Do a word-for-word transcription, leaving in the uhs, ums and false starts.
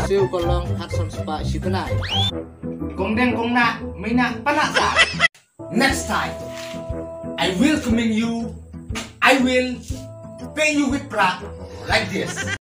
siêu con long hát son spa ship này. Kong deng kong na, may na panasa. Next time, I will welcoming you. I will pay you with pra like this.